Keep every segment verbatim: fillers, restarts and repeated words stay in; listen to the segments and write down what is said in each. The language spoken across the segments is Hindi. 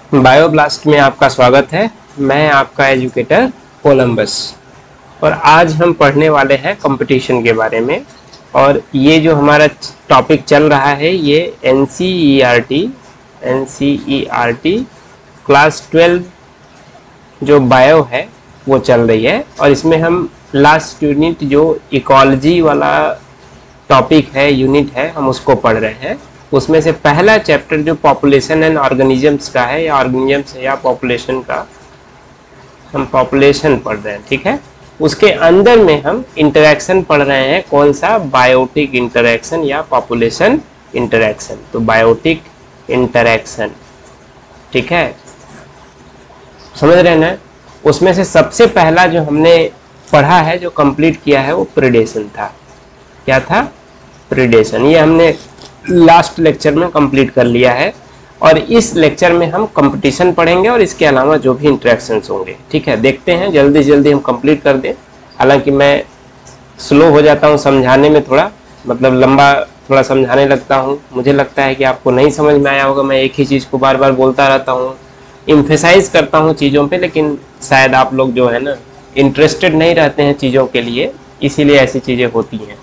बायोब्लास्ट में आपका स्वागत है। मैं आपका एजुकेटर कोलंबस और आज हम पढ़ने वाले हैं कंपटीशन के बारे में। और ये जो हमारा टॉपिक चल रहा है ये N C E R T N C E R T class twelve जो बायो है वो चल रही है। और इसमें हम लास्ट यूनिट जो इकोलॉजी वाला टॉपिक है, यूनिट है, हम उसको पढ़ रहे हैं। उसमें से पहला चैप्टर जो पॉपुलेशन एंड ऑर्गेनिजम्स का है, या ऑर्गेनिजम्स या पॉपुलेशन का, हम पॉपुलेशन पढ़ रहे हैं, ठीक है। उसके अंदर में हम इंटरेक्शन पढ़ रहे हैं। कौन सा? बायोटिक इंटरेक्शन या पॉपुलेशन इंटरेक्शन। तो बायोटिक इंटरेक्शन, ठीक है, समझ रहे हैं ना। उसमें से सबसे पहला जो हमने पढ़ा है, जो कंप्लीट किया है, वो प्रीडेशन था। क्या था? प्रीडेशन। ये हमने लास्ट लेक्चर में कंप्लीट कर लिया है। और इस लेक्चर में हम कंपटीशन पढ़ेंगे और इसके अलावा जो भी इंटरेक्शंस होंगे, ठीक है। देखते हैं जल्दी जल्दी हम कंप्लीट कर दें। हालांकि मैं स्लो हो जाता हूं समझाने में, थोड़ा मतलब लंबा थोड़ा समझाने लगता हूं। मुझे लगता है कि आपको नहीं समझ में आया होगा। मैं एक ही चीज़ को बार बार बोलता रहता हूं, एम्फेसाइज करता हूं चीज़ों पे, लेकिन शायद आप लोग जो है ना इंटरेस्टेड नहीं रहते हैं चीज़ों के लिए, इसीलिए ऐसी चीज़ें होती हैं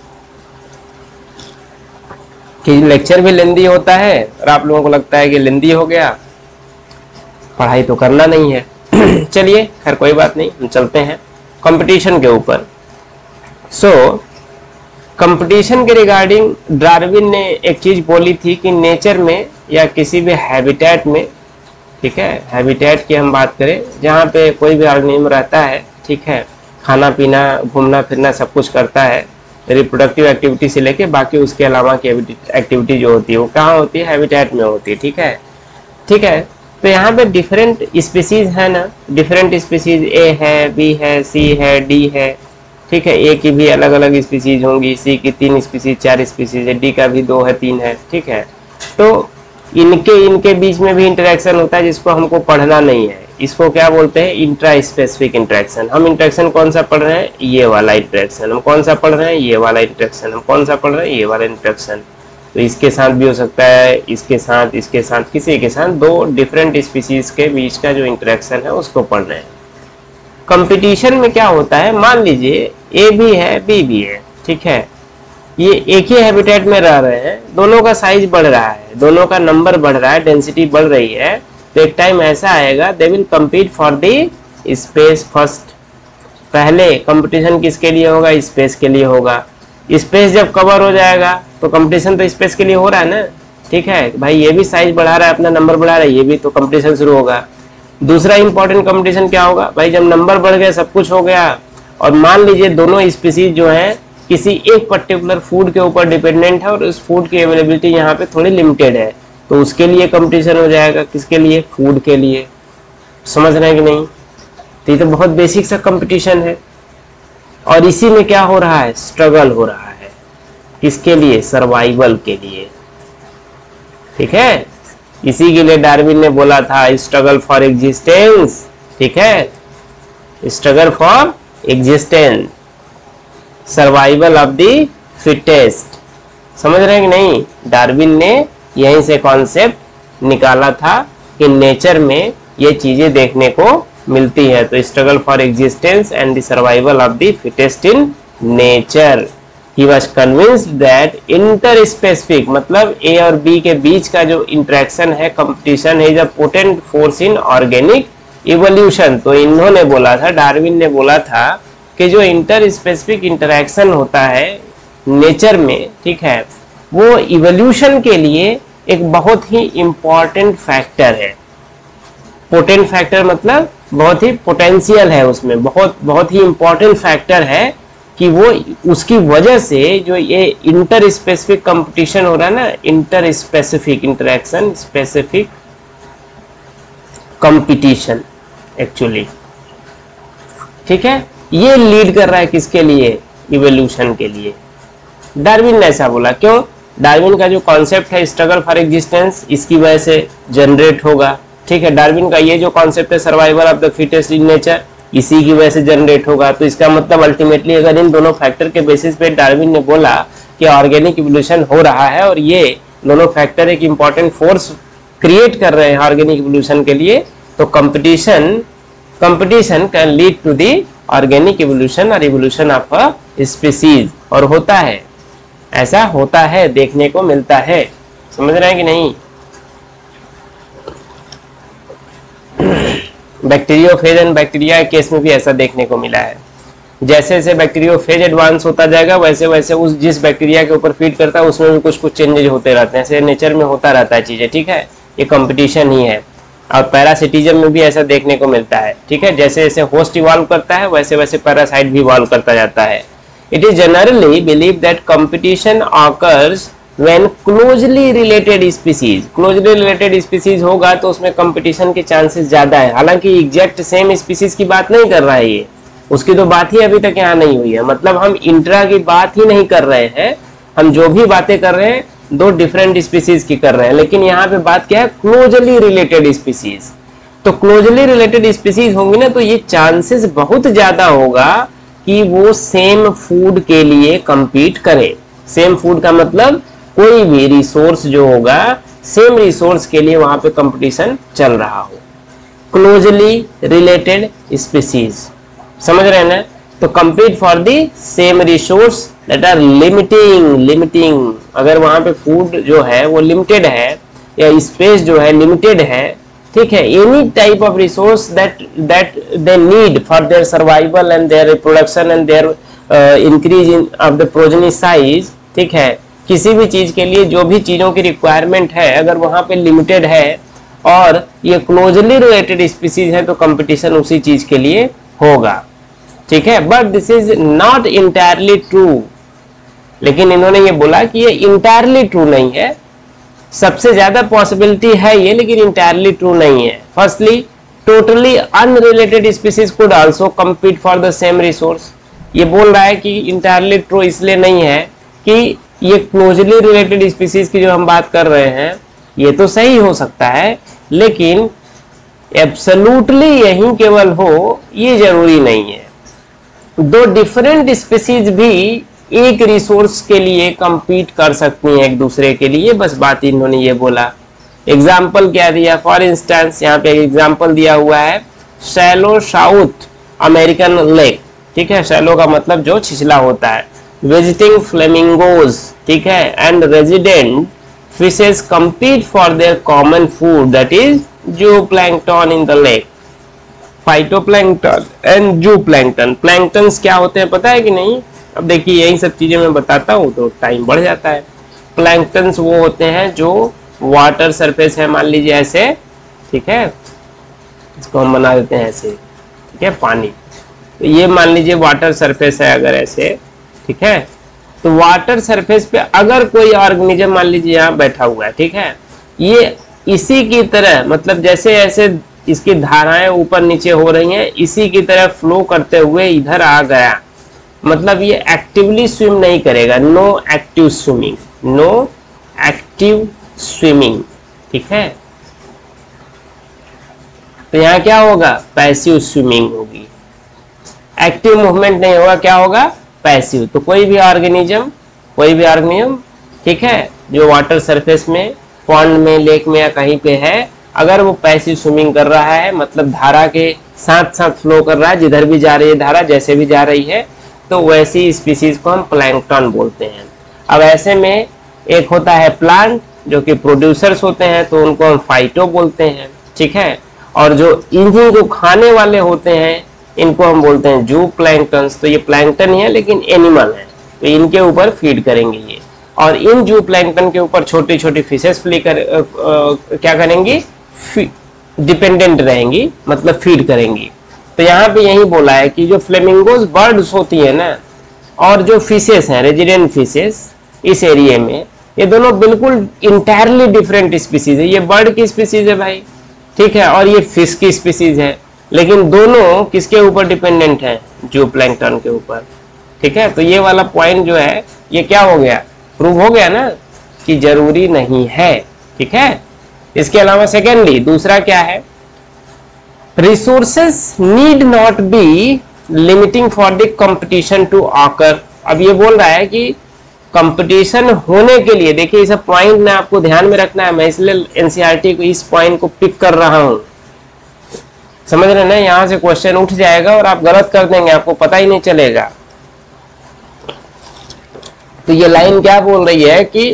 कि लेक्चर भी लेंदी होता है और आप लोगों को लगता है कि लेंदी हो गया, पढ़ाई तो करना नहीं है। चलिए खैर कोई बात नहीं, हम चलते हैं कंपटीशन के ऊपर। सो कंपटीशन के रिगार्डिंग डार्विन ने एक चीज बोली थी कि नेचर में या किसी भी हैबिटेट में, ठीक है, हैबिटेट की हम बात करें जहाँ पे कोई भी ऑर्गेनिज्म रहता है, ठीक है, खाना पीना घूमना फिरना सब कुछ करता है, रिप्रोडक्टिव एक्टिविटी से लेके बाकी उसके अलावा की एक्टिविटी जो होती है वो कहाँ होती है? हैबिटेट में होती है, ठीक है, ठीक है। तो यहाँ पे डिफरेंट स्पीसीज है ना, डिफरेंट स्पीसीज ए है, बी है, सी है, डी है, ठीक है। ए की भी अलग अलग स्पीसीज होंगी, सी की तीन स्पीसीज चार स्पीसीज है, डी का भी दो है तीन है, ठीक है। तो इनके इनके बीच में भी इंटरेक्शन होता है जिसको हमको पढ़ना नहीं है। इसको क्या बोलते हैं? Intra specific interaction. हम इंटरेक्शन कौन सा पढ़ रहे हैं? ये वाला इंटरेक्शन। हम कौन सा पढ़ रहे हैं? ये वाला इंटरेक्शन। हम कौन सा पढ़ रहे हैं? ये वाला इंटरेक्शन। तो इसके साथ भी हो सकता है, इसके साथ, इसके साथ, किसी के साथ, दो डिफरेंट स्पीसीज के बीच का जो इंटरेक्शन है उसको पढ़ रहे हैं। कंपटीशन में क्या होता है? मान लीजिए ए भी है, बी भी है, ठीक है, ये एक ही हैबिटेट में रह रहे हैं, दोनों का साइज बढ़ रहा है, दोनों का नंबर बढ़ रहा है, डेंसिटी बढ़ रही है। तो एक टाइम ऐसा आएगा, they will compete for the space first. पहले कंपटीशन किसके लिए होगा? स्पेस के लिए होगा। स्पेस जब कवर हो जाएगा तो कंपटीशन तो स्पेस के लिए हो रहा है ना, ठीक है भाई। ये भी साइज बढ़ा रहा है, अपना नंबर बढ़ा रहा है, ये भी, तो कंपटीशन शुरू होगा। दूसरा इंपॉर्टेंट कंपटीशन क्या होगा भाई? जब नंबर बढ़ गया, सब कुछ हो गया, और मान लीजिए दोनों स्पीसीज जो है किसी एक पर्टिकुलर फूड के ऊपर डिपेंडेंट है और उस फूड की अवेलेबिलिटी यहाँ पे थोड़ी लिमिटेड है, तो उसके लिए कंपटीशन हो जाएगा। किसके लिए? फूड के लिए। समझ रहे हैं कि नहीं? तो ये तो बहुत बेसिक सा कंपटीशन है। और इसी में क्या हो रहा है? स्ट्रगल हो रहा है। किसके लिए? सर्वाइवल के लिए, ठीक है। इसी के लिए डार्विन ने बोला था स्ट्रगल फॉर एग्जिस्टेंस, ठीक है, struggle for existence, survival of the fittest. समझ रहे हैं कि नहीं? डार्विन ने यहीं से कॉन्सेप्ट निकाला था कि नेचर में ये चीजें देखने को मिलती है। तो struggle for existence and the survival of the fittest in nature. He was convinced that inter specific, मतलब ए और बी के बीच का जो इंटरेक्शन है, कंपटीशन है, is a potent force in organic evolution. तो इन्होंने बोला था, डार्विन ने बोला था कि जो इंटर स्पेसिफिक इंटरेक्शन होता है नेचर में, ठीक है, वो इवोल्यूशन के लिए एक बहुत ही इंपॉर्टेंट फैक्टर है। पोटेंट फैक्टर मतलब बहुत ही पोटेंशियल है, उसमें बहुत बहुत ही इंपॉर्टेंट फैक्टर है कि वो उसकी वजह से जो ये इंटर स्पेसिफिक कंपटीशन हो रहा है ना, inter specific interaction, specific competition actually, ठीक है, ये लीड कर रहा है किसके लिए? इवोल्यूशन के लिए। डार्विन ने ऐसा बोला। क्यों? डार्विन का जो कॉन्सेप्ट है स्ट्रगल फॉर एग्जिस्टेंस, इसकी वजह से जनरेट होगा, ठीक है। डार्विन का ये जो कॉन्सेप्ट है survival of the fittest in nature, इसी की वजह से जनरेट होगा। तो इसका मतलब अल्टीमेटली अगर इन दोनों फैक्टर के बेसिस पे डार्विन ने बोला कि ऑर्गेनिक इवोल्यूशन हो रहा है और ये दोनों फैक्टर एक इंपॉर्टेंट फोर्स क्रिएट कर रहे हैं ऑर्गेनिक इवोल्यूशन के लिए, तो competition competition can lead to the organic evolution और इवोल्यूशन ऑफ अ स्पीसीज। और होता है, ऐसा होता है, देखने को मिलता है। समझ रहे हैं कि नहीं? बैक्टीरियोफेज एंड बैक्टीरिया के केस में भी ऐसा देखने को मिला है। जैसे जैसे बैक्टीरियोफेज एडवांस होता जाएगा वैसे वैसे उस जिस बैक्टीरिया के ऊपर फीड करता है उसमें भी कुछ कुछ चेंजेज होते रहते हैं। ऐसे नेचर में होता रहता है चीजें, ठीक है, ये कंपटीशन ही है। और पैरासिटिज्म में भी ऐसा देखने को मिलता है, ठीक है, जैसे जैसे होस्ट इवॉल्व करता है वैसे वैसे पैरासाइट भी इवॉल्व करता जाता है। It is generally believe that competition occurs when closely related species, closely related species होगा तो उसमें कंपटीशन के चांसेस ज्यादा है। हालांकि एग्जैक्ट सेम स्पीसीज की बात नहीं कर रहा है ये, उसकी तो बात ही अभी तक यहाँ नहीं हुई है। मतलब हम इंट्रा की बात ही नहीं कर रहे हैं, हम जो भी बातें कर रहे हैं दो डिफरेंट स्पीसीज की कर रहे हैं। लेकिन यहाँ पे बात क्या है, क्लोजली रिलेटेड स्पीसीज। तो क्लोजली रिलेटेड स्पीसीज होंगी ना तो ये चांसेस बहुत ज्यादा होगा कि वो सेम फूड के लिए compete करे। सेम फूड का मतलब कोई भी रिसोर्स जो होगा सेम रिसोर्स के लिए वहां पे कंपटीशन चल रहा हो। क्लोजली रिलेटेड स्पीसीज, समझ रहे हैं ना? तो compete for the same resource that are limiting limiting अगर वहां पे फूड जो है वो लिमिटेड है या स्पेस जो है लिमिटेड है, ठीक है, any type of resource that that they need for their survival and their reproduction and their increase in of the progeny size, ठीक है, किसी भी चीज के लिए जो भी चीजों की रिक्वायरमेंट है अगर वहां पे लिमिटेड है और ये क्लोजली रिलेटेड स्पीसीज है तो कंपटीशन उसी चीज के लिए होगा, ठीक है। But this is not entirely true, लेकिन इन्होंने ये बोला कि ये इंटायरली ट्रू नहीं है, सबसे ज्यादा पॉसिबिलिटी है ये, लेकिन इंटायरली ट्रू नहीं है। Firstly totally unrelated species could also compete for the same resource. ये बोल रहा है कि इंटायरली ट्रू इसलिए नहीं है कि ये क्लोजली रिलेटेड स्पीसीज की जो हम बात कर रहे हैं ये तो सही हो सकता है, लेकिन एब्सोल्युटली यही केवल हो ये जरूरी नहीं है। दो डिफरेंट स्पीसीज भी एक रिसोर्स के लिए compete कर सकती हैं एक दूसरे के लिए, बस बात इन्होंने ये बोला। एग्जाम्पल क्या दिया, फॉर इंस्टेंस यहाँ पे एग्जाम्पल दिया हुआ है शैलो साउथ अमेरिकन लेक, ठीक है, शैलो का मतलब जो छिछला होता है, विजिटिंग फ्लेमिंगोज, ठीक है, and resident fishes compete for their common food that is zooplankton in the lake. Phytoplankton and zooplankton, planktons क्या होते हैं पता है कि नहीं? अब देखिए यही सब चीजें मैं बताता हूँ तो टाइम बढ़ जाता है। प्लैंक्टन्स वो होते हैं जो वाटर सरफेस है, मान लीजिए ऐसे, ठीक है, इसको हम बना देते हैं ऐसे, ठीक है, पानी, तो ये मान लीजिए वाटर सरफेस है अगर ऐसे, ठीक है, तो वाटर सरफेस पे अगर कोई ऑर्गेनिज्म मान लीजिए यहाँ बैठा हुआ है, ठीक है, ये इसी की तरह मतलब जैसे ऐसे इसकी धाराएं ऊपर नीचे हो रही हैं इसी की तरह फ्लो करते हुए इधर आ गया, मतलब ये एक्टिवली स्विम नहीं करेगा, no active swimming, no active swimming, ठीक है। तो यहाँ क्या होगा, पैसिव स्विमिंग होगी, एक्टिव मूवमेंट नहीं होगा, क्या होगा, पैसिव। तो कोई भी ऑर्गेनिज्म कोई भी ऑर्गेनिज्म ठीक है जो वाटर सरफेस में पॉन्ड में लेक में या कहीं पे है, अगर वो पैसिव स्विमिंग कर रहा है मतलब धारा के साथ साथ फ्लो कर रहा है, जिधर भी जा रही है धारा जैसे भी जा रही है, तो वैसी स्पीसीज को हम प्लैंक्टन बोलते हैं। अब ऐसे में एक होता है प्लांट जो कि प्रोड्यूसर्स होते हैं तो उनको हम फाइटो बोलते हैं, ठीक है, और जो इन्हीं को खाने वाले होते हैं इनको हम बोलते हैं जू प्लैंक्टन्स। तो ये प्लैंक्टन ही है लेकिन एनिमल है, तो इनके ऊपर फीड करेंगे ये, और इन जू प्लैंक्टन के ऊपर छोटी छोटी फिशेस फ्ली कर आ, आ, क्या करेंगी, डिपेंडेंट रहेंगी, मतलब फीड करेंगी। तो यहाँ पे यही बोला है कि जो फ्लेमिंगोज बर्ड्स होती है ना और जो फिशेस हैं रेजिडेंट फिशेस इस एरिया में, ये दोनों बिल्कुल इंटायरली डिफरेंट स्पीसीज है। ये बर्ड की स्पीसीज है भाई, ठीक है, और ये फिश की स्पीसीज है, लेकिन दोनों किसके ऊपर डिपेंडेंट है, जू प्लैंक्टन के ऊपर, ठीक है। तो ये वाला पॉइंट जो है ये क्या हो गया, प्रूव हो गया ना कि जरूरी नहीं है, ठीक है। इसके अलावा सेकेंडली दूसरा क्या है, resources need not be limiting for the competition to occur. अब ये बोल रहा है कि कंपटीशन होने के लिए, देखिए ये सब पॉइंट ना आपको ध्यान में रखना है, मैं इसलिए एनसीईआरटी को इस पॉइंट को पिक कर रहा हूं, समझ रहे ना, यहां से क्वेश्चन उठ जाएगा और आप गलत कर देंगे, आपको पता ही नहीं चलेगा। तो ये लाइन क्या बोल रही है कि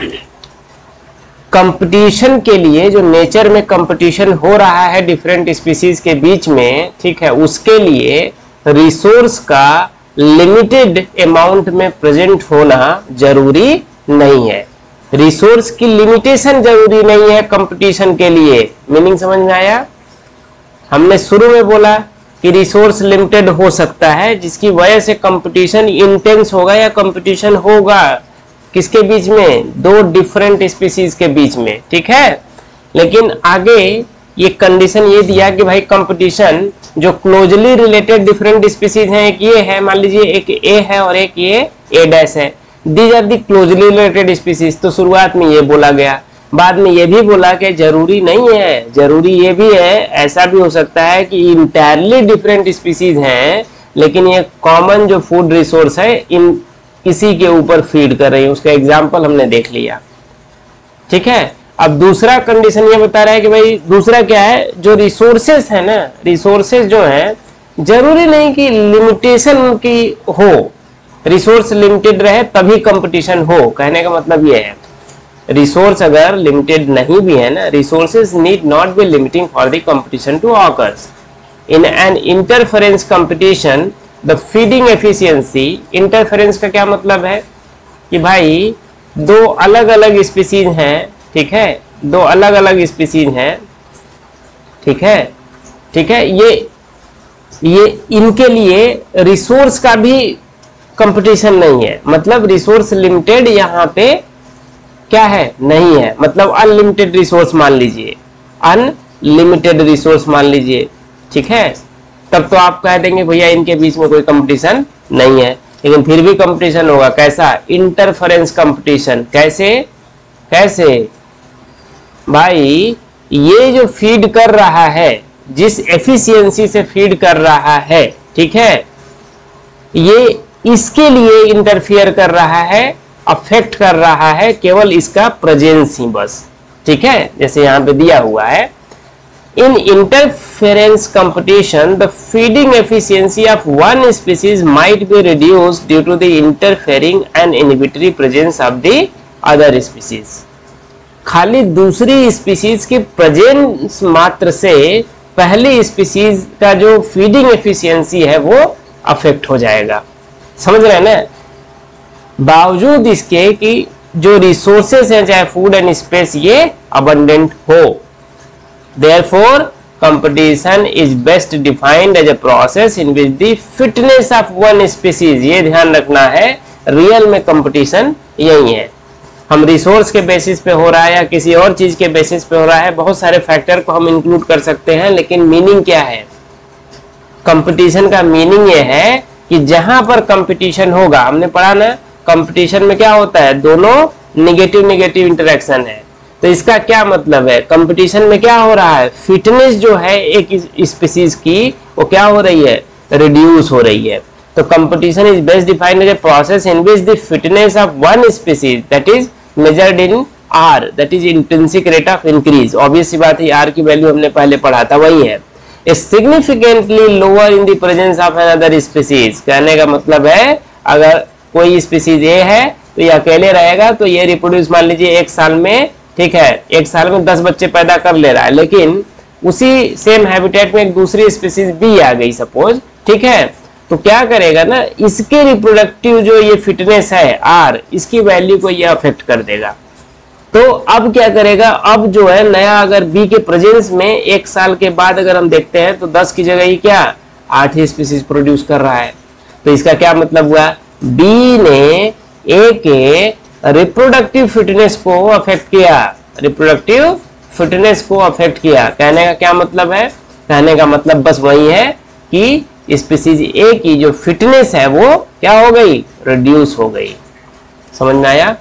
कंपटीशन के लिए, जो नेचर में कंपटीशन हो रहा है डिफरेंट स्पीसीज के बीच में, ठीक है, उसके लिए रिसोर्स का लिमिटेड अमाउंट में प्रेजेंट होना जरूरी नहीं है। रिसोर्स की लिमिटेशन जरूरी नहीं है कंपटीशन के लिए। मीनिंग समझ में आया? हमने शुरू में बोला कि रिसोर्स लिमिटेड हो सकता है, जिसकी वजह से कंपटीशन इंटेंस होगा या कंपटीशन होगा किसके बीच में? दो डिफरेंट स्पीसीज के बीच में, ठीक है। लेकिन आगे ये कंडीशन ये दिया कि भाई कंपटीशन जो क्लोजली रिलेटेड डिफरेंट स्पीसीज हैं, एक ये है, मान लीजिए एक ए है और एक ये ए डैश है, these are the closely related species. तो शुरुआत में ये बोला गया, बाद में ये भी बोला कि जरूरी नहीं है, जरूरी ये भी है, ऐसा भी हो सकता है कि इंटायरली डिफरेंट स्पीसीज हैं, लेकिन ये कॉमन जो फूड रिसोर्स है इन इसी के ऊपर फीड कर रही है। उसका एग्जाम्पल हमने देख लिया, ठीक है। अब दूसरा कंडीशन ये बता रहा है कि भाई दूसरा क्या है, जो रिसोर्सेस है ना, रिसोर्सेस जो है जरूरी नहीं कि लिमिटेशन की हो, रिसोर्स लिमिटेड रहे तभी कंपटीशन हो। कहने का मतलब ये है रिसोर्स अगर लिमिटेड नहीं भी है ना, resources need not be limiting for the competition to occurs in an interference competition the feeding efficiency. Interference का क्या मतलब है कि भाई दो अलग अलग स्पीसीज हैं, ठीक है, दो अलग अलग स्पीसीज हैं, ठीक है, ठीक है, ये ये इनके लिए रिसोर्स का भी कंपटीशन नहीं है, मतलब रिसोर्स लिमिटेड यहाँ पे क्या है, नहीं है, मतलब अनलिमिटेड रिसोर्स मान लीजिए, अनलिमिटेड रिसोर्स मान लीजिए, ठीक है। तब तो आप कह देंगे भैया इनके बीच में कोई कंपटीशन नहीं है, लेकिन फिर भी कंपटीशन होगा। कैसा? Interference competition. कैसे? कैसे भाई, ये जो फीड कर रहा है, जिस एफिशिएंसी से फीड कर रहा है, ठीक है, ये इसके लिए इंटरफियर कर रहा है, अफेक्ट कर रहा है केवल इसका प्रेजेंस ही बस, ठीक है, जैसे यहां पे दिया हुआ है। In interference competition, the feeding efficiency of one species might be reduced due to the interfering and inhibitory presence of the other species. खाली दूसरी स्पीसीज की प्रेजेंस मात्र से पहली स्पीसीज का जो फीडिंग एफिशिएंसी है वो अफेक्ट हो जाएगा। समझ रहे हैं ना? बावजूद इसके कि जो रिसोर्सेस हैं, चाहे फूड एंड स्पेस, ये अबंडेंट हो। Therefore, competition is best defined as a process in which the fitness of one species, ये ध्यान रखना है, रियल में कंपटीशन यही है। हम रिसोर्स के बेसिस पे हो रहा है या किसी और चीज के बेसिस पे हो रहा है, बहुत सारे फैक्टर को हम इंक्लूड कर सकते हैं, लेकिन मीनिंग क्या है? कंपटीशन का मीनिंग ये है कि जहां पर कंपटीशन होगा, हमने पढ़ा ना, कंपटीशन में क्या होता है, दोनों निगेटिव निगेटिव इंटरेक्शन है। तो इसका क्या मतलब है? कंपटीशन में क्या हो रहा है, फिटनेस जो है एक स्पीसीज की वो क्या हो रही है, रिड्यूस हो रही है। तो competition is best defined as a process in which the fitness of one species that is measured in r, that is intrinsic rate of increase. Obvious सी बात है, आर की वैल्यू हमने पहले पढ़ा था, वही है। Significantly lower in the presence of another species. कहने का मतलब है अगर कोई स्पीसीज ए है तो ये अकेले रहेगा, तो ये रिप्रोड्यूस मान लीजिए एक साल में, ठीक है, एक साल में दस बच्चे पैदा कर ले रहा है, लेकिन उसी सेम हैबिटेट में एक दूसरी स्पीसीज बी आ गई सपोज, ठीक है, तो क्या करेगा ना, इसके रिप्रोडक्टिव जो ये फिटनेस है आर, इसकी वैल्यू को ये अफेक्ट कर देगा। तो अब क्या करेगा, अब जो है नया, अगर बी के प्रेजेंस में एक साल के बाद अगर हम देखते हैं तो दस की जगह ही क्या आठ ही स्पीसीज प्रोड्यूस कर रहा है। तो इसका क्या मतलब हुआ, बी ने ए के रिप्रोडक्टिव फिटनेस को अफेक्ट किया, रिप्रोडक्टिव फिटनेस को अफेक्ट किया। कहने का क्या मतलब है, कहने का मतलब बस वही है कि स्पीसीज ए की जो फिटनेस है वो क्या हो गई, रिड्यूस हो गई। समझ में आया?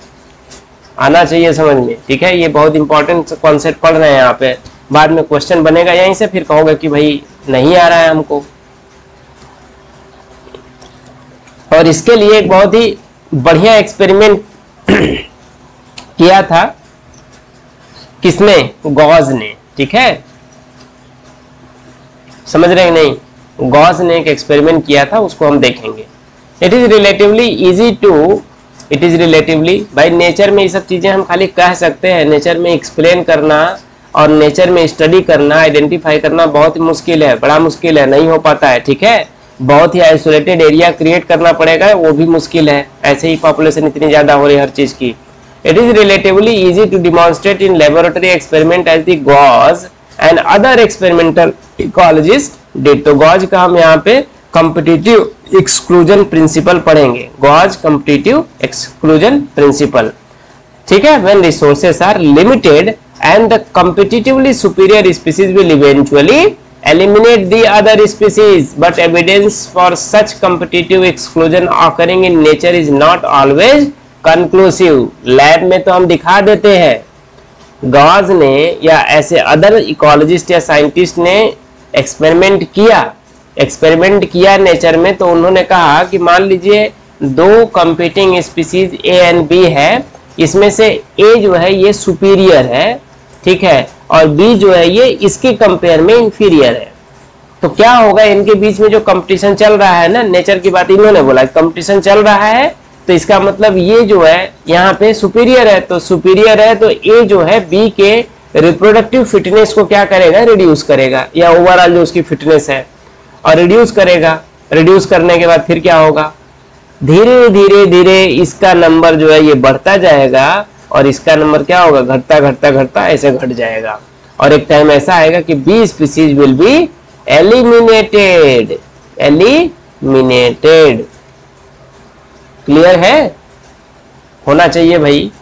आना चाहिए समझ में, ठीक है। ये बहुत इंपॉर्टेंट कॉन्सेप्ट पढ़ रहे हैं यहाँ पे, बाद में क्वेश्चन बनेगा यहीं से, फिर कहोगे कि भाई नहीं आ रहा है हमको। और इसके लिए एक बहुत ही बढ़िया एक्सपेरिमेंट किया था किसने? गॉस ने। ठीक है, समझ रहे हैं नहीं? गॉस ने एक एक्सपेरिमेंट किया था, उसको हम देखेंगे। It is relatively easy to it is relatively भाई नेचर में ये सब चीजें हम खाली कह सकते हैं, नेचर में एक्सप्लेन करना और नेचर में स्टडी करना, आइडेंटिफाई करना बहुत मुश्किल है, बड़ा मुश्किल है, नहीं हो पाता है। ठीक है, बहुत ही आइसोलेटेड एरिया क्रिएट करना पड़ेगा, वो भी मुश्किल है, ऐसे ही पॉपुलेशन इतनी ज्यादा हो रही है हर चीज की। It is relatively easy to demonstrate in laboratory experiment as the Gause and other experimental ecologist did. तो गॉस का हम यहाँ पे कॉम्पिटिटिव एक्सक्लूजन प्रिंसिपल पढ़ेंगे, गॉस कॉम्पिटिटिव एक्सक्लूजन प्रिंसिपल। ठीक है, when resources are limited and the competitively superior species will eventually eliminate the other species, but evidence for such competitive exclusion occurring in nature is not always conclusive। Lab में तो हम दिखा देते हैं, गॉस ने या ऐसे अदर इकोलॉजिस्ट या साइंटिस्ट ने एक्सपेरिमेंट किया एक्सपेरिमेंट किया नेचर में, तो उन्होंने कहा कि मान लीजिए दो competing species A and B है, इसमें से ए जो है ये सुपीरियर है, ठीक है, और बी जो है ये इसके कंपेयर में इंफीरियर है। तो क्या होगा, इनके बीच में जो कंपटीशन चल रहा है ना, नेचर की बात इन्होंने बोला, कंपटीशन चल रहा है, तो इसका मतलब ये जो है यहाँ पे सुपीरियर है, तो सुपीरियर है तो ए जो है बी के रिप्रोडक्टिव फिटनेस को क्या करेगा, रिड्यूस करेगा, या ओवरऑल जो उसकी फिटनेस है और रिड्यूस करेगा। रिड्यूस करने के बाद फिर क्या होगा, धीरे धीरे धीरे इसका नंबर जो है ये बढ़ता जाएगा और इसका नंबर क्या होगा, घटता घटता घटता ऐसे घट जाएगा, और एक टाइम ऐसा आएगा कि B species will be eliminated eliminated clear है? होना चाहिए भाई,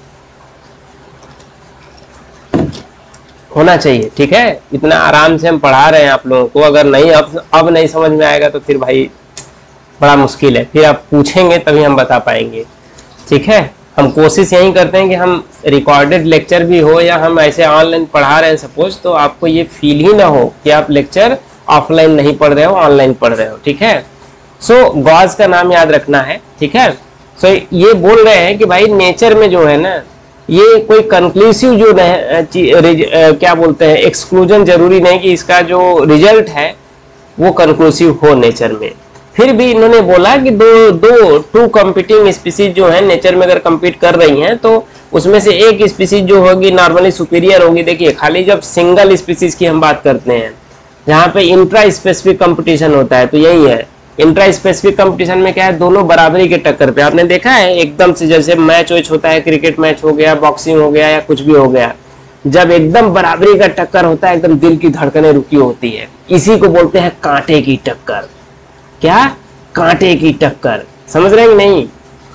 होना चाहिए। ठीक है, इतना आराम से हम पढ़ा रहे हैं आप लोगों को, अगर नहीं अब अब नहीं समझ में आएगा तो फिर भाई बड़ा मुश्किल है, फिर आप पूछेंगे तभी हम बता पाएंगे। ठीक है, हम कोशिश यही करते हैं कि हम रिकॉर्डेड लेक्चर भी हो या हम ऐसे ऑनलाइन पढ़ा रहे हैं सपोज, तो आपको ये फील ही ना हो कि आप लेक्चर ऑफलाइन नहीं पढ़ रहे हो, ऑनलाइन पढ़ रहे हो। ठीक है, सो गॉस का नाम याद रखना है। ठीक है, सो ये बोल रहे हैं कि भाई नेचर में जो है ना, ये कोई कंक्लूसिव जो नहीं, क्या बोलते हैं, एक्सक्लूजन जरूरी नहीं कि इसका जो रिजल्ट है वो कंक्लूसिव हो नेचर में। फिर भी इन्होंने बोला कि दो दो टू कंपीटिंग स्पीसीज जो है नेचर में अगर कंपीट कर रही हैं, तो उसमें से एक स्पीसीज जो होगी नॉर्मली सुपीरियर होगी। देखिए, खाली जब सिंगल स्पीसीज की हम बात करते हैं, जहाँ पे इंट्रा स्पेसिफिक कंपटीशन होता है, तो यही है। इंट्रा स्पेसिफिक कंपटीशन में क्या है, दोनों बराबरी के टक्कर पे। आपने देखा है एकदम से, जैसे मैच वैच होता है, क्रिकेट मैच हो गया, बॉक्सिंग हो गया या कुछ भी हो गया, जब एकदम बराबरी का टक्कर होता है, एकदम दिल की धड़कनें रुकी होती है, इसी को बोलते हैं कांटे की टक्कर। क्या? कांटे की टक्कर। समझ रहे हैं कि नहीं?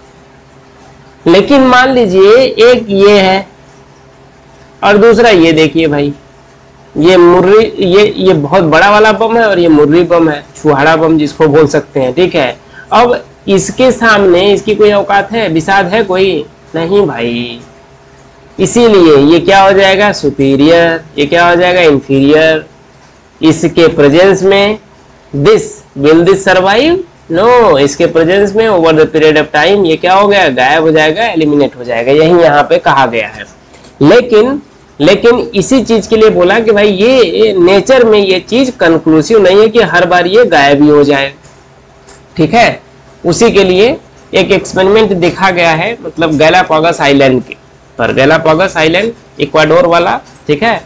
लेकिन मान लीजिए एक ये है और दूसरा ये, देखिए भाई, ये मुर्री, ये ये बहुत बड़ा वाला बम है और ये मुर्री बम है, छुहाड़ा बम जिसको बोल सकते हैं। ठीक है, अब इसके सामने इसकी कोई औकात है, विसाद है कोई? नहीं भाई। इसीलिए ये क्या हो जाएगा, सुपीरियर, ये क्या हो जाएगा, इंफीरियर। इसके प्रेजेंस में this will this survive? No, इसके प्रेजेंस में over the period of time ये क्या हो गया, गायब हो जाएगा, एलिमिनेट हो जाएगा। यही यहाँ पे कहा गया है। लेकिन लेकिन इसी चीज के लिए बोला कि भाई ये नेचर में ये चीज कंक्लूसिव नहीं है कि हर बार ये गायब ही हो जाए। ठीक है, उसी के लिए एक एक्सपेरिमेंट देखा गया है, मतलब गैलापागोस आइलैंड के पर। गैलापागोस आइलैंड इक्वाडोर वाला, ठीक है,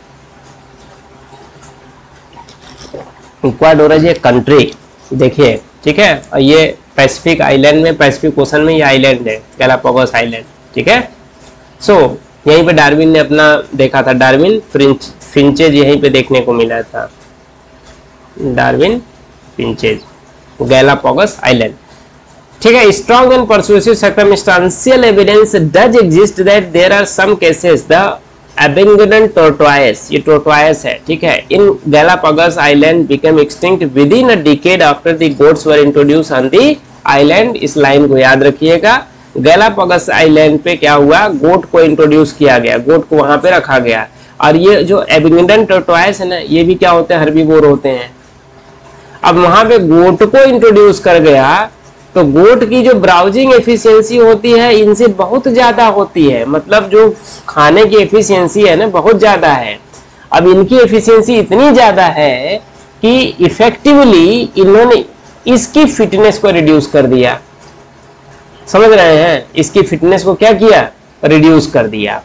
इक्वाडोर है ये कंट्री, देखिए। ठीक है, और ये पैसिफिक आइलैंड में, पैसिफिक ओशन में ये आइलैंड है, गैलापागोस आइलैंड। ठीक है, सो so, यहीं पे डार्विन ने अपना देखा था, डार्विन फिंच फिंचेज यहीं पे देखने को मिला था, डार्विन फिंचेज, गैलापागोस आइलैंड। ठीक है, strong and persuasive circumstantial evidence does exist that there are some cases the Abingdon tortoise, ये टोर्टोइस है। ठीक है, in Galapagos island become extinct within a decade after the goats were introduce on the island. इस लाइन को याद रखिएगा। गैलापागोस आइलैंड पे क्या हुआ, गोट को इंट्रोड्यूस किया गया, गोट को वहां पे रखा गया। और ये जो एबिंगडन टोर्टोइस है ना, ये भी क्या होते हैं, हर्बीवोर होते हैं। अब वहां पे गोट को इंट्रोड्यूस कर गया तो गोट की जो ब्राउजिंग एफिशिएंसी होती है इनसे बहुत ज्यादा होती है, मतलब जो खाने की एफिशिएंसी है ना बहुत ज्यादा है। अब इनकी एफिशिएंसी इतनी ज्यादा है कि इफेक्टिवली इन्होंने इसकी फिटनेस को रिड्यूस कर दिया। समझ रहे हैं, इसकी फिटनेस को क्या किया, रिड्यूस कर दिया।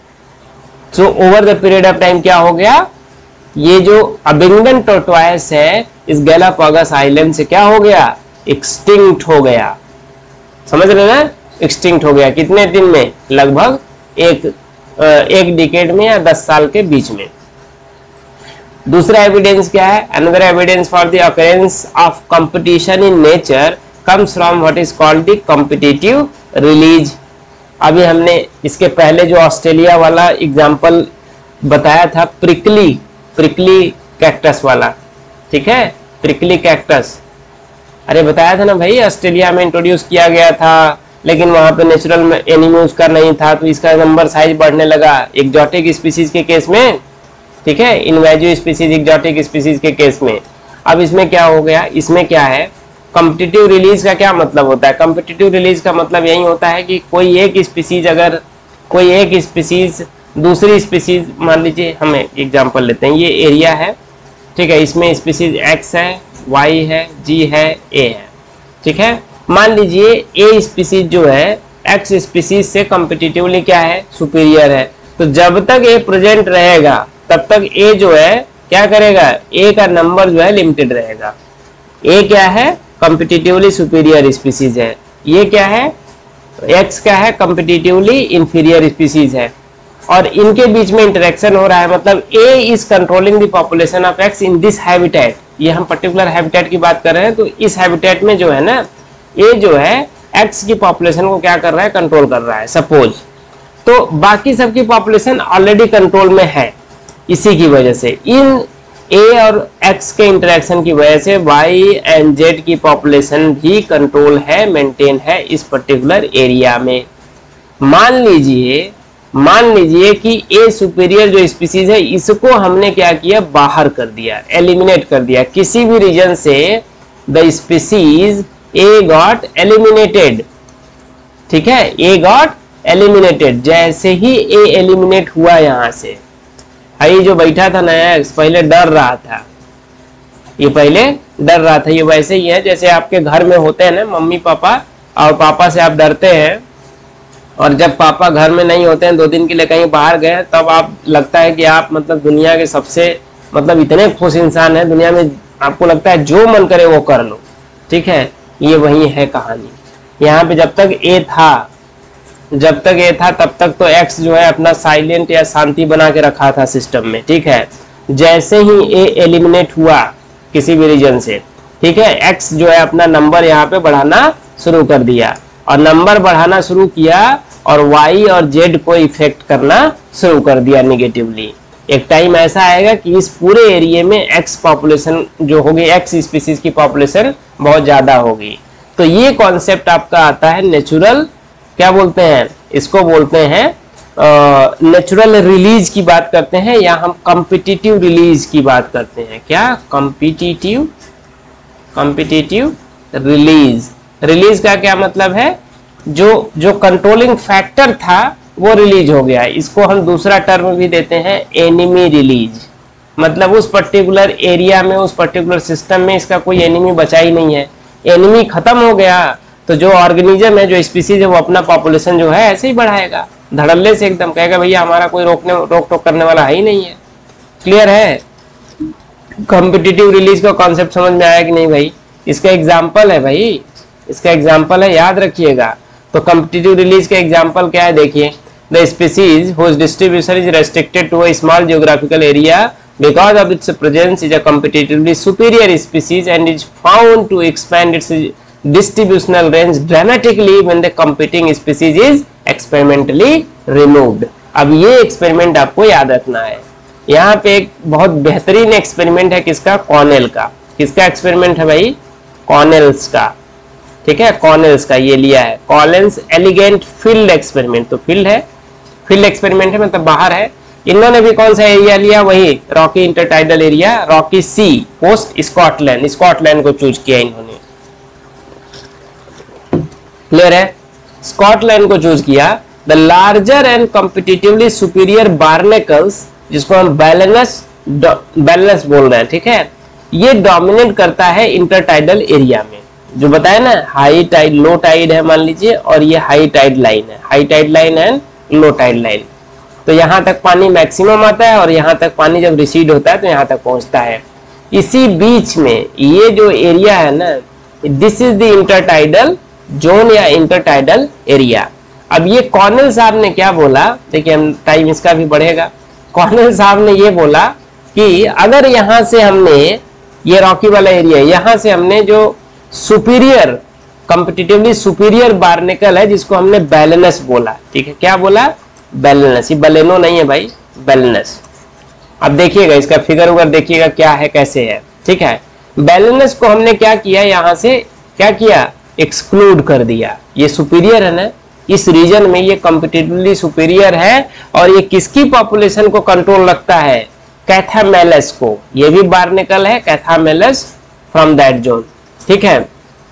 So over the period of time क्या हो गया, ये जो अबिंगडन टोर्टोइस है इस गैलापागोस आइलैंड से क्या हो गया, एक्सटिंक्ट हो गया। समझ रहे ना, एक्सटिंक्ट हो गया। कितने दिन में, लगभग एक एक डिकेड में या दस साल के बीच में। दूसरा एविडेंस क्या है, another evidence for the occurrence of competition in nature comes from what is called the competitive release. अभी हमने इसके पहले जो ऑस्ट्रेलिया वाला एग्जांपल बताया था, प्रिकली प्रिकली कैक्टस वाला, ठीक है, प्रिकली कैक्टस, अरे बताया था ना भाई, ऑस्ट्रेलिया में इंट्रोड्यूस किया गया था, लेकिन वहां पे नेचुरल एनिमी उसका नहीं था, तो इसका नंबर साइज बढ़ने लगा एक्जोटिक स्पीसीज के केस में, ठीक है, इनवेजिव स्पीसीज एक्जोटिक स्पीसीज के केस में। अब इसमें क्या हो गया, इसमें क्या है, कॉम्पिटिटिव रिलीज का क्या मतलब होता है, कॉम्पिटिटिव रिलीज का मतलब यही होता है कि कोई एक स्पीसीज, अगर कोई एक स्पीसीज दूसरी स्पीसीज, मान लीजिए हम एग्जांपल लेते हैं, ये एरिया है, ठीक है, इसमें स्पीसीज एक्स है, वाई है, जी है, ए है, ठीक है। मान लीजिए ए स्पीसीज जो है एक्स स्पीसीज से कॉम्पिटिटिवली क्या है, सुपीरियर है, तो जब तक ए प्रेजेंट रहेगा तब तक ए जो है क्या करेगा, ए का नंबर जो है लिमिटेड रहेगा। ए क्या है, कॉम्पिटिटिवली सुपीरियर स्पीसीज है, ये क्या है, एक्स क्या है, कॉम्पिटिटिवली इंफीरियर स्पीसीज है, और इनके बीच में इंटरेक्शन हो रहा है, मतलब A is controlling the population of X in this habitat. ये हम पर्टिकुलर हैबिटेट की बात कर रहे हैं, तो इस हैबिटेट में जो है ना, ए जो है एक्स की पॉपुलेशन को क्या कर रहा है, कंट्रोल कर रहा है सपोज, तो बाकी सबकी पॉपुलेशन ऑलरेडी कंट्रोल में है। इसी की वजह से इन ए और एक्स के इंटरेक्शन की वजह से वाई एंड जेड की पॉपुलेशन भी कंट्रोल है, मेंटेन है इस पर्टिकुलर एरिया में। मान लीजिए मान लीजिए कि ए सुपीरियर जो स्पीसीज है इसको हमने क्या किया, बाहर कर दिया, एलिमिनेट कर दिया किसी भी रीजन से, the species A got eliminated, ठीक है, ए गॉट एलिमिनेटेड। जैसे ही ए एलिमिनेट हुआ यहां से, ये जो बैठा था नया पहले डर रहा था, ये पहले डर रहा था, ये वैसे ही है जैसे आपके घर में होते हैं ना मम्मी पापा, और पापा से आप डरते हैं, और जब पापा घर में नहीं होते हैं, दो दिन के लिए कहीं बाहर गए, तब आप लगता है कि आप मतलब दुनिया के सबसे मतलब इतने खुश इंसान हैं दुनिया में, आपको लगता है जो मन करे वो कर लो, ठीक है, ये वही है कहानी। यहाँ पे जब तक ए था जब तक ए था तब तक तो एक्स जो है अपना साइलेंट या शांति बना के रखा था सिस्टम में, ठीक है। जैसे ही ए एलिमिनेट हुआ किसी भी रीजन से, ठीक है, एक्स जो है अपना नंबर यहाँ पे बढ़ाना शुरू कर दिया, और नंबर बढ़ाना शुरू किया और वाई और जेड को इफेक्ट करना शुरू कर दिया निगेटिवली। एक टाइम ऐसा आएगा कि इस पूरे एरिया में एक्स पॉपुलेशन जो होगी, एक्स स्पीसीज की पॉपुलेशन बहुत ज्यादा होगी। तो ये कॉन्सेप्ट आपका आता है नेचुरल, क्या बोलते हैं इसको, बोलते हैं नेचुरल रिलीज की बात करते हैं, या हम कॉम्पिटिटिव रिलीज की बात करते हैं। क्या, कॉम्पिटिटिव कॉम्पिटिटिव रिलीज। रिलीज का क्या मतलब है, जो जो कंट्रोलिंग फैक्टर था वो रिलीज हो गया। इसको हम दूसरा टर्म भी देते हैं एनिमी रिलीज, मतलब उस पर्टिकुलर एरिया में, उस पर्टिकुलर सिस्टम में इसका कोई एनिमी बचा ही नहीं है, एनिमी खत्म हो गया, तो जो ऑर्गेनिज्म है, जो स्पीसीज है, वो अपना पॉपुलेशन जो है ऐसे ही बढ़ाएगा, धड़ल्ले से एकदम कहेगा भैया हमारा कोई रोकने रोक टोक करने वाला है ही नहीं है। क्लियर है, कॉम्पिटिटिव रिलीज का कॉन्सेप्ट समझ में आया कि नहीं भाई? इसका एग्जाम्पल है भाई, इसका एग्जाम्पल है, याद रखिएगा। तो कॉम्पिटिटिव रिलीज का एग्जाम्पल क्या है, देखिए, the species whose distribution is restricted to a small geographical area because of its presence is a competitively superior species and is found to expand its distributional range dramatically when the competing species is experimentally removed। अब ये एक्सपेरिमेंट आपको याद रखना है। यहाँ पे एक बहुत बेहतरीन एक्सपेरिमेंट है, किसका, कॉर्नेल का। किसका एक्सपेरिमेंट है भाई, कॉर्नेल्स का, ठीक है, कॉर्नेल्स का ये लिया है, कॉलिन्स एलिगेंट फील्ड एक्सपेरिमेंट। तो फील्ड है, फील्ड एक्सपेरिमेंट है मतलब बाहर है। इन्होंने भी कौन सा एरिया लिया, वही rocky intertidal area, rocky sea coast, Scotland, Scotland को चूज किया इन्होंने। क्लियर है? स्कॉटलैंड को चूज किया। The larger and competitively superior barnacles, जिसको हम बैलेनस बैलेनस बोल रहे हैं, ठीक है, ये डोमिनेट करता है इंटरटाइडल एरिया में। जो बताया ना, हाई टाइड लो टाइड है मान लीजिए, और ये हाई टाइड लाइन है, high tide line and low tide line. तो यहां तक पानी मैक्सिमम आता है और यहां तक पानी जब रिसीड होता है तो यहां तक पहुंचता है। इसी बीच में ये जो एरिया है ना, this is the intertidal zone या इंटरटाइडल एरिया। अब ये कॉर्नेल साहब ने क्या बोला, देखिए हम टाइम इसका भी बढ़ेगा। कॉर्नेल साहब ने ये बोला कि अगर यहां से हमने ये रॉकी वाला एरिया, यहां से हमने जो सुपीरियर कॉम्पिटिटिवली सुपीरियर बार्नेकल है, जिसको हमने बैलेनस बोला, ठीक है, क्या बोला? बैलेनस। ये बलेनो नहीं है भाई, बैलेनस। अब देखिएगा इसका फिगर उगर देखिएगा क्या है कैसे है, ठीक है। बैलेनस को हमने क्या किया, यहां से क्या किया, एक्सक्लूड कर दिया। ये सुपीरियर है ना, इस रीजन में ये कॉम्पिटिटिवली सुपीरियर है और ये किसकी पॉपुलेशन को कंट्रोल रखता है? कैथामेलस को। ये भी बार्नेकल है, कैथामेलस फ्रॉम दैट जोन, ठीक है,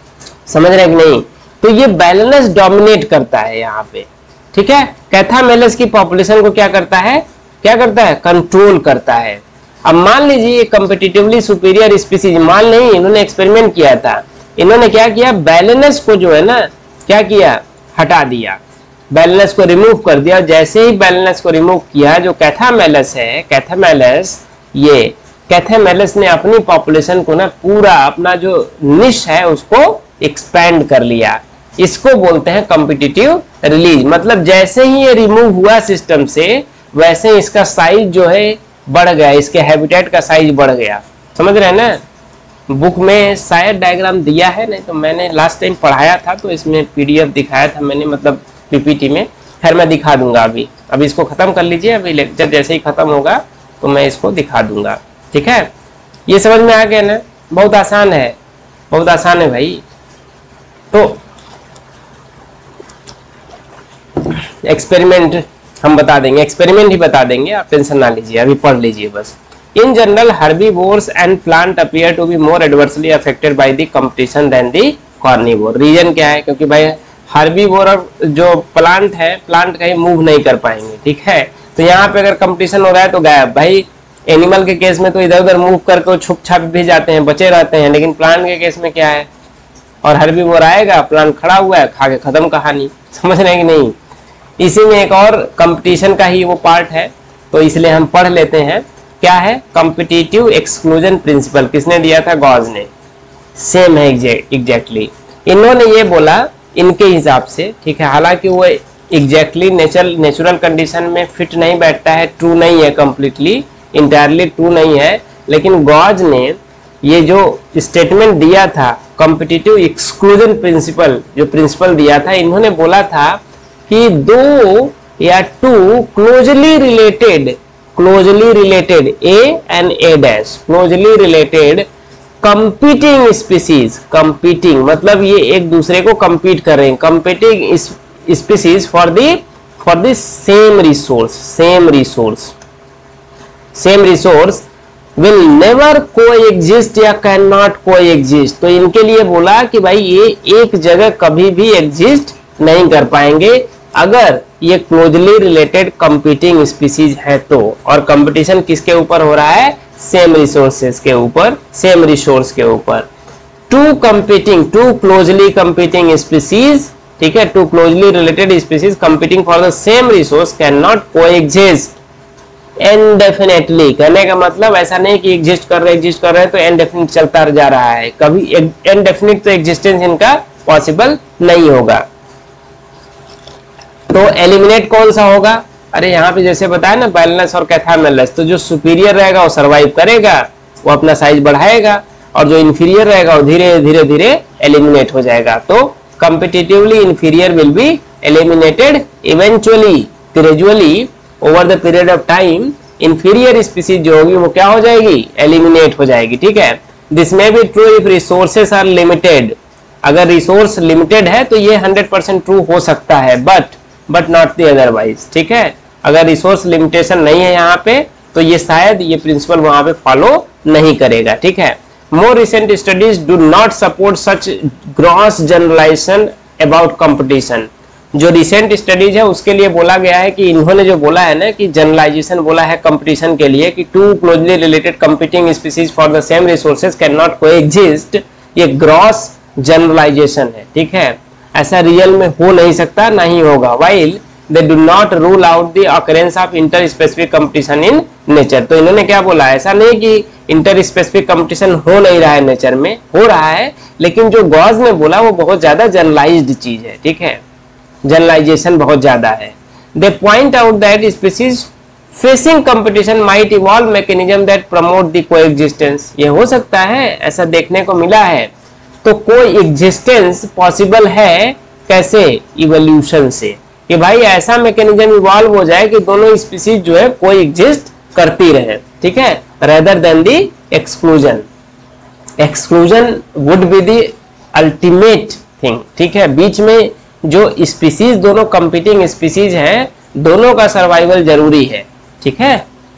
समझ रहे कि नहीं? तो ये बैलेनस डोमिनेट करता है यहाँ पे, ठीक है। कैथामेलस की पॉपुलेशन को क्या करता है, क्या करता है? कंट्रोल करता है। अब मान लीजिए ये कॉम्पिटिटिवली सुपीरियर स्पीसीज, मान नहीं, इन्होंने एक्सपेरिमेंट किया था, इन्होंने क्या किया, बैलेनस को जो है ना, क्या किया, हटा दिया, बैलेनस को रिमूव कर दिया। जैसे ही बैलेनस को रिमूव किया, जो कैथामेलस है, कैथामेलस, ये कैथामेलस ने अपनी पॉपुलेशन को ना पूरा अपना जो निश है उसको एक्सपैंड कर लिया। इसको बोलते हैं कॉम्पिटिटिव रिलीज। मतलब जैसे ही ये रिमूव हुआ सिस्टम से, वैसे ही इसका साइज जो है बढ़ गया, इसके हैबिटेट का साइज बढ़ गया। समझ रहे हैं ना? बुक में शायद डायग्राम दिया है, नहीं तो मैंने लास्ट टाइम पढ़ाया था तो इसमें पीडीएफ दिखाया था मैंने, मतलब पीपीटी में। खैर मैं दिखा दूंगा अभी। अभी इसको खत्म कर लीजिए, अभी लेक्चर जैसे ही खत्म होगा तो मैं इसको दिखा दूंगा, ठीक है। ये समझ में आ गया ना? बहुत आसान है, बहुत आसान है भाई। तो एक्सपेरिमेंट हम बता देंगे, एक्सपेरिमेंट ही बता देंगे, आप टेंशन ना लीजिए, अभी पढ़ लीजिए बस। In general herbivores and plant appear to be more adversely affected by the competition than the carnivore। Reason क्या है? क्योंकि भाई हर्बीवोर और जो प्लांट है, प्लांट कहीं मूव नहीं कर पाएंगे, ठीक है। तो यहाँ पे अगर कंपटीशन हो रहा है तो गायब। भाई एनिमल के केस में तो इधर उधर मूव करके छुप छाप भी जाते हैं, बचे रहते हैं, लेकिन प्लांट के केस में क्या है, और हर्बीवोर आएगा, प्लांट खड़ा हुआ है, खा के खत्म कहानी। समझ रहे हैं कि नहीं? इसी में एक और कंपटीशन का ही वो पार्ट है, तो इसलिए हम पढ़ लेते हैं। क्या है? Competitive exclusion principle. किसने दिया था? गॉज ने। सेम है एग्जैक्टली। इन्होंने ये बोला इनके हिसाब से, ठीक है, हालांकि वो एग्जैक्टली नेचुरल नेचुरल कंडीशन में फिट नहीं बैठता है, ट्रू नहीं है, कंप्लीटली इंटायरली ट्रू नहीं है, लेकिन गॉज ने ये जो स्टेटमेंट दिया था, कॉम्पिटिटिव एक्सक्लूजन प्रिंसिपल जो प्रिंसिपल दिया था, इन्होंने बोला था कि दो या two closely related closely related A and A dash closely related competing species, competing मतलब ये एक दूसरे को कंपीट कर रहे हैं, competing species for the for the same resource same resource same resource will never coexist या कैन नॉट कोएग्जिस्ट। तो इनके लिए बोला कि भाई ये एक जगह कभी भी एग्जिस्ट नहीं कर पाएंगे अगर ये क्लोजली रिलेटेड कंपीटिंग स्पीसीज है तो। और कंपटीशन किसके ऊपर हो रहा है? सेम रिसोर्सेज के ऊपर, सेम रिसोर्स के ऊपर। Two competing two closely competing species, ठीक है, two closely related species competing for the same resource can not coexist indefinitely. कहने का मतलब ऐसा नहीं कि एग्जिस्ट कर रहे एग्जिस्ट कर रहे तो इनडेफिनिट चलता जा रहा है, कभी इनडेफिनिट तो एग्जिस्टेंस इनका पॉसिबल नहीं होगा। तो एलिमिनेट कौन सा होगा? अरे यहाँ पे जैसे बताया ना, बैलेनस और कैथामेलस, तो जो सुपीरियर रहेगा वो सरवाइव करेगा, वो अपना साइज बढ़ाएगा, और जो इंफीरियर रहेगा वो धीरे धीरे धीरे एलिमिनेट हो जाएगा। तो competitively inferior will be eliminated eventually, gradually over the period of time. Inferior species जो होगी वो क्या हो जाएगी? एलिमिनेट हो जाएगी, ठीक है। This may be true if resources are limited. अगर रिसोर्स लिमिटेड है तो ये हंड्रेड परसेंट ट्रू हो सकता है, but but not the otherwise, ठीक है। अगर रिसोर्स लिमिटेशन नहीं है यहाँ पे तो ये शायद ये प्रिंसिपल वहां पे फॉलो नहीं करेगा, ठीक है। More recent studies do not support such gross generalisation about competition. जो रिसेंट स्टडीज है उसके लिए बोला गया है कि इन्होंने जो बोला है ना कि जनरलाइजेशन बोला है कंपटीशन के लिए कि two closely related competing species for the same resources can not coexist, ये ग्रॉस जनरलाइजेशन है, ठीक है, ऐसा रियल में हो नहीं सकता, नहीं होगा। While they do not rule out the occurrence of interspecific competition in nature. तो इन्होंने क्या बोला, ऐसा नहीं कि इंटर स्पेसिफिक कंपटीशन हो नहीं रहा है, नेचर में हो रहा है, लेकिन जो गॉज ने बोला वो बहुत ज्यादा जनरलाइज्ड चीज है, ठीक है, जनरलाइजेशन बहुत ज्यादा है। They point out that species facing competition might evolve mechanism that promote the coexistence. ये हो सकता है, ऐसा देखने को मिला है। तो कोएग्जिस्टेंस पॉसिबल है कैसे, इवोल्यूशन से, कि भाई ऐसा मैकेनिज्म इवॉल्व हो जाए कि दोनों स्पीसीज जो है कोएग्जिस्ट करती रहे, ठीक है, rather than the exclusion. Exclusion would be the ultimate thing, ठीक है, बीच में जो स्पीसीज दोनों कंपीटिंग स्पीसीज हैं दोनों का सर्वाइवल जरूरी है, ठीक है।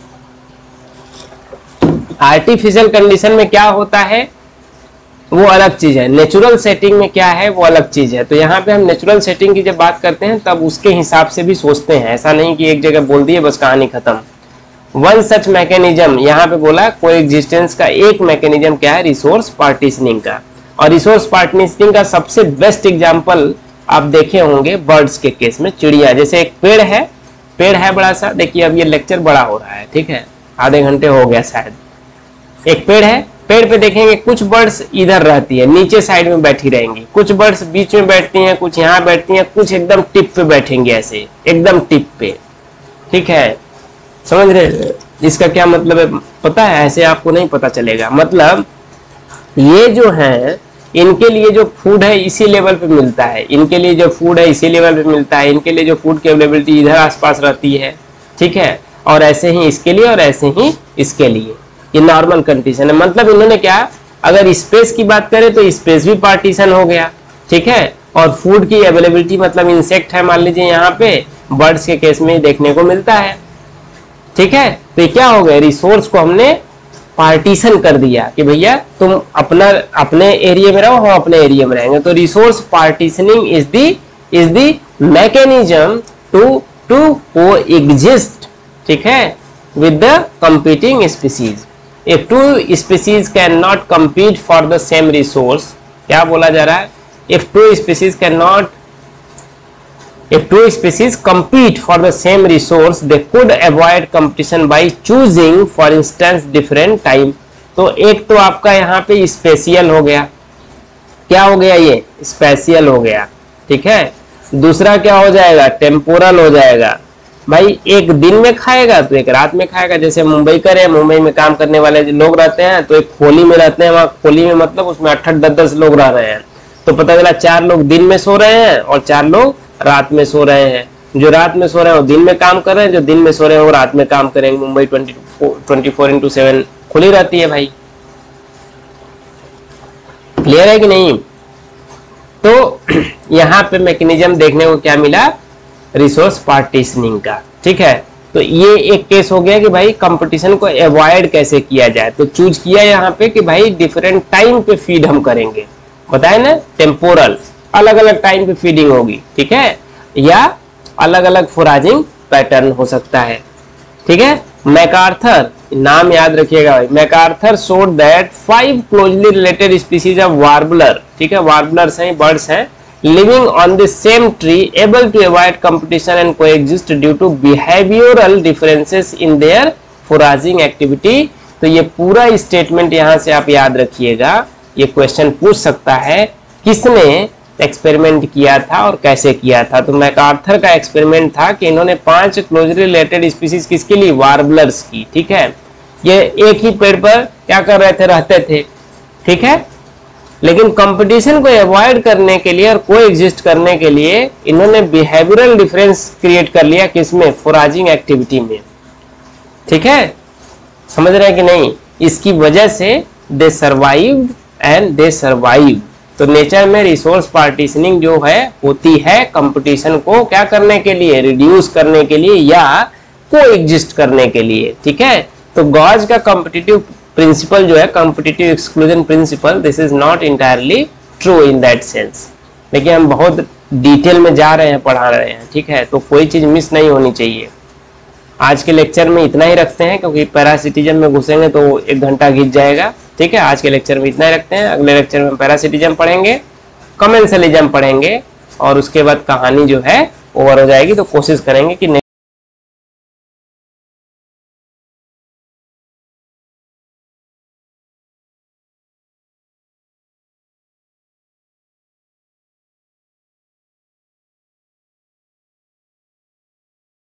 आर्टिफिशियल कंडीशन में क्या होता है वो अलग चीज है, नेचुरल सेटिंग में क्या है वो अलग चीज है। तो यहाँ पे हम नेचुरल सेटिंग की जब बात करते हैं तब उसके हिसाब से भी सोचते हैं, ऐसा नहीं कि एक जगह बोल दिए बस कहानी खत्म। वन सच मैकेनिज्म, यहाँ पे बोला कोएग्जिस्टेंस का एक मैकेनिज्म क्या है, रिसोर्स पार्टीशनिंग का। और रिसोर्स पार्टीशनिंग का सबसे बेस्ट एग्जाम्पल आप देखे होंगे बर्ड्स के केस में, चिड़िया। जैसे एक पेड़ है, पेड़ है बड़ा सा, देखिए अब ये लेक्चर बड़ा हो रहा है, ठीक है, आधे घंटे हो गया शायद। एक पेड़ है, पेड़ पे देखेंगे कुछ बर्ड्स इधर रहती है, नीचे साइड में बैठी रहेंगी, कुछ बर्ड्स बीच में बैठती हैं, कुछ यहाँ बैठती हैं, कुछ एकदम टिप पे बैठेंगे, ऐसे एकदम टिप पे, ठीक है, समझ रहे। इसका क्या मतलब है पता है, ऐसे आपको नहीं पता चलेगा। मतलब ये जो है इनके लिए जो फूड है इसी लेवल पे मिलता है, इनके लिए जो फूड है इसी लेवल पे मिलता है, इनके लिए जो फूड की अवेलेबिलिटी इधर आसपास रहती है, ठीक है, और ऐसे ही इसके लिए और ऐसे ही इसके लिए, ये नॉर्मल कंडीशन है। मतलब इन्होंने क्या, अगर स्पेस की बात करें तो स्पेस भी पार्टीशन हो गया, ठीक है, और फूड की अवेलेबिलिटी मतलब इंसेक्ट है मान लीजिए यहाँ पे, बर्ड्स के केस में देखने को मिलता है, ठीक है। तो ये क्या हो गया, रिसोर्स को हमने पार्टीशन कर दिया कि भैया तुम अपना अपने एरिया में रहो, हम अपने एरिया में रहेंगे। तो resource partitioning is the is the mechanism to to coexist, ठीक है, with the competing species. If two species can not compete for the same resource, क्या बोला जा रहा है, if two species can not If two species compete for the same resource, they could avoid competition by choosing, for instance, different time. तो एक तो आपका यहाँ पे स्पेशियल हो गया, क्या हो गया, ये स्पेशियल हो गया, ठीक है। दूसरा क्या हो जाएगा, टेम्पोरल हो जाएगा। भाई एक दिन में खाएगा तो एक रात में खाएगा। जैसे मुंबई कर है, मुंबई में काम करने वाले लोग रहते हैं तो एक खोली में रहते हैं, वहाँ खोली में मतलब उसमें आठ आठ दस दस लोग रह रहे हैं, तो पता चला चार लोग दिन में सो रहे हैं और चार लोग रात में सो रहे हैं। जो रात में सो रहे हैं वो दिन में काम कर रहे हैं, जो दिन में सो रहे हैं वो रात में काम करेंगे। Mumbai twenty four into seven खुली रहती है भाई, क्लियर है कि नहीं। तो यहाँ पे मैकेनिज्म देखने को क्या मिला, रिसोर्स पार्टीशनिंग का, ठीक है। तो ये एक केस हो गया कि भाई कंपटीशन को अवॉइड कैसे किया जाए। तो चूज किया यहाँ पे कि भाई डिफरेंट टाइम पे फीड हम करेंगे, बताए ना, टेम्पोरल, अलग अलग टाइम पे फीडिंग होगी, ठीक है, या अलग अलग फोराजिंग पैटर्न हो सकता है, ठीक है। मैकार्थर, नाम याद रखिएगा भाई, MacArthur showed that five closely related species of warbler, ठीक है, वार्बलर्स हैं, बर्ड्स हैं, living on the same tree able to avoid competition and coexist due to behavioural differences in their foraging activity. तो ये पूरा स्टेटमेंट यहाँ से आप याद रखिएगा, ये क्वेश्चन पूछ सकता है किसने एक्सपेरिमेंट किया था और कैसे किया था। तो मैकार्थर का एक्सपेरिमेंट था कि इन्होंने पांच क्लोजली रिलेटेड स्पीसीज किसके लिए, वार्बलर्स की, ठीक है। ये एक ही पेड़ पर क्या कर रहे थे, रहते थे, ठीक है, लेकिन कंपटीशन को अवॉइड करने के लिए और कोएग्जिस्ट करने के लिए इन्होंने बिहेवियरल डिफरेंस क्रिएट कर लिया, किसमें, फोराजिंग एक्टिविटी में, ठीक है, समझ रहे हैं कि नहीं। इसकी वजह से they survive and they survive. तो नेचर में रिसोर्स पार्टीशनिंग जो है होती है कंपटीशन को क्या करने के लिए, रिड्यूस करने के लिए या कोएग्जिस्ट करने के लिए, ठीक है। तो गॉज का कॉम्पिटिटिव प्रिंसिपल जो है, competitive exclusion principle, this is not entirely true in that sense. देखिए हम बहुत डिटेल में जा रहे हैं, पढ़ा रहे हैं, ठीक है, तो कोई चीज मिस नहीं होनी चाहिए। आज के लेक्चर में इतना ही रखते हैं, क्योंकि पैरासिटिज्म में घुसेंगे तो एक घंटा घिंच जाएगा, ठीक है। आज के लेक्चर में इतना ही रखते हैं। अगले लेक्चर में पैरासिटिज्म पढ़ेंगे, कमेंसलिज्म पढ़ेंगे, और उसके बाद कहानी जो है ओवर हो जाएगी। तो कोशिश करेंगे कि